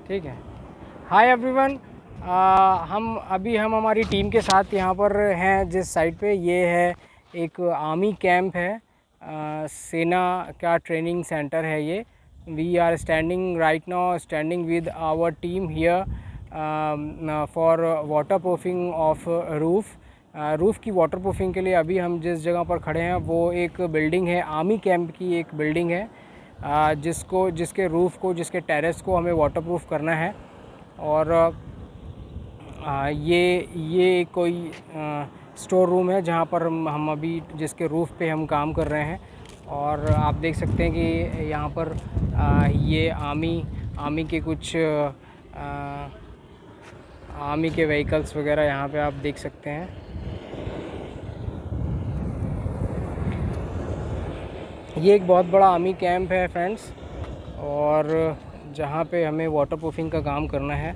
ठीक है। Hi everyone, हम हमारी टीम के साथ यहाँ पर हैं जिस साइट पे। ये है एक आर्मी कैंप है, सेना का ट्रेनिंग सेंटर है ये। We are standing right now, standing with our team here for waterproofing of roof. Roof की वाटर प्रूफिंग के लिए अभी हम जिस जगह पर खड़े हैं वो एक बिल्डिंग है, आर्मी कैंप की एक बिल्डिंग है, जिसके टेरेस को हमें वाटरप्रूफ करना है। और ये कोई स्टोर रूम है जहाँ पर हम अभी जिसके रूफ़ पे हम काम कर रहे हैं। और आप देख सकते हैं कि यहाँ पर ये आर्मी के कुछ आर्मी के व्हीकल्स वगैरह यहाँ पे आप देख सकते हैं। ये एक बहुत बड़ा आर्मी कैंप है फ्रेंड्स, और जहाँ पे हमें वाटर प्रूफिंग का काम करना है।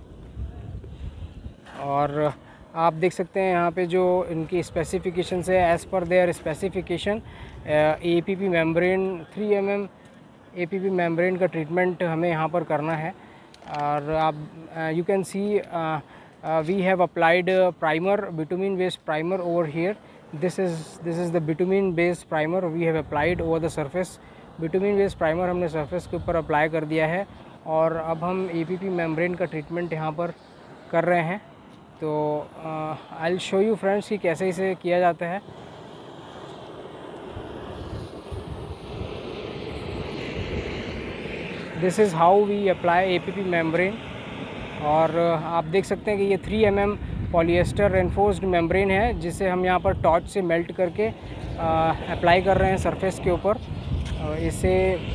और आप देख सकते हैं यहाँ पे जो इनकी स्पेसिफिकेशंस है, as per their specification APP membrane 3 mm APP membrane का ट्रीटमेंट हमें यहाँ पर करना है। और आप you can see we have applied primer, bitumen based primer over here. This is the bitumen based primer we have applied over the surface. Bitumen based primer हमने surface के ऊपर अप्लाई कर दिया है, और अब हम APP मेम्ब्रेन का ट्रीटमेंट यहाँ पर कर रहे हैं। तो I will show you friends कि कैसे इसे किया जाता है। This is how we apply APP membrane. और आप देख सकते हैं कि ये 3 mm पॉलिएस्टर रेनफोर्स्ड मेम्ब्रेन है, जिसे हम यहाँ पर टॉर्च से मेल्ट करके अप्लाई कर रहे हैं सरफेस के ऊपर। इसे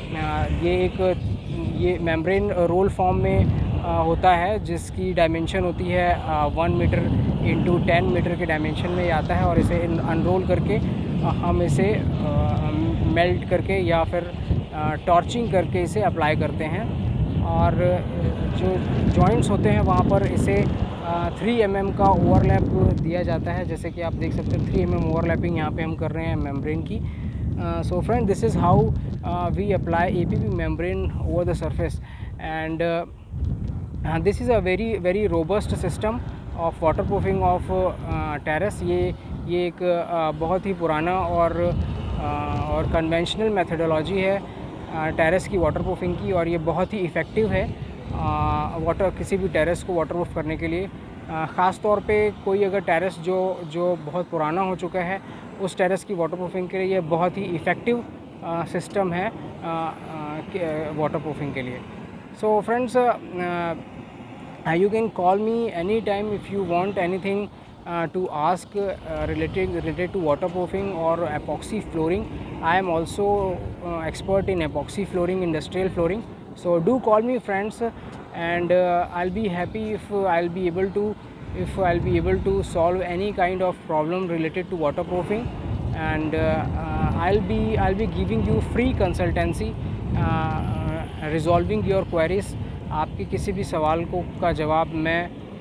ये मेम्ब्रेन रोल फॉर्म में होता है, जिसकी डायमेंशन होती है 1 मीटर इंटू 10 मीटर के डायमेंशन में आता है। और इसे अनरोल करके हम इसे मेल्ट करके या फिर टॉर्चिंग करके इसे अप्लाई करते हैं। और जो जॉइंट्स होते हैं वहाँ पर इसे 3 mm का ओवरलैप दिया जाता है, जैसे कि आप देख सकते हैं 3 mm ओवरलैपिंग यहाँ पे हम कर रहे हैं मेम्ब्रेन की। So friend, this is how we apply APP membrane over the surface, and this is a very robust system of waterproofing of terrace। ये एक बहुत ही पुराना और कन्वेंशनल मेथडोलॉजी है टेरेस की वाटरप्रूफिंग की, और ये बहुत ही इफ़ेक्टिव है किसी भी टेरेस को वाटरप्रूफ करने के लिए। ख़ास तौर पे कोई अगर टेरेस जो बहुत पुराना हो चुका है, उस टेरेस की वाटरप्रूफिंग के लिए ये बहुत ही इफ़ेक्टिव सिस्टम है वाटरप्रूफिंग के लिए। So friends, you can call me anytime if you want anything to ask related to waterproofing or epoxy flooring. I am also expert in epoxy flooring, industrial flooring. So do call me friends, and I'll be happy if I'll be able to solve any kind of problem related to waterproofing. And I'll be giving you free consultancy, resolving your queries। आपके किसी भी सवाल का जवाब मैं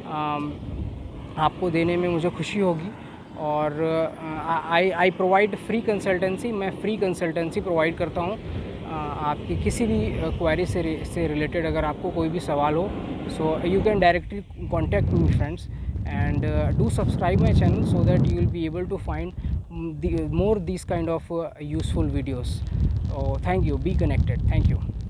आपको देने में मुझे खुशी होगी। और आई प्रोवाइड फ्री कंसल्टेंसी। मैं फ्री कंसल्टेंसी प्रोवाइड करता हूँ आपकी किसी भी क्वेरी से रिलेटेड। अगर आपको कोई भी सवाल हो, so you can directly contact me friends, and do subscribe my channel so that you will be able to find more these kind of useful videos. Oh, thank you. Be connected. Thank you.